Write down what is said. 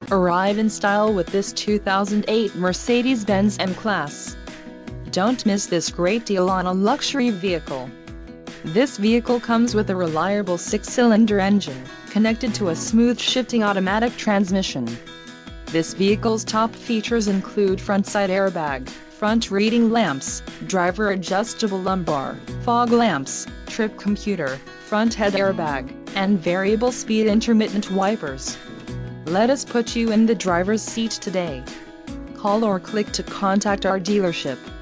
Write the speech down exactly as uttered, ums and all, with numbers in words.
Arrive in style with this two thousand eight Mercedes-Benz M-Class. Don't miss this great deal on a luxury vehicle. This vehicle comes with a reliable six-cylinder engine, connected to a smooth shifting automatic transmission. This vehicle's top features include front side airbag, front reading lamps, driver adjustable lumbar, fog lamps, trip computer, front head airbag, and variable speed intermittent wipers. Let us put you in the driver's seat today. Call or click to contact our dealership.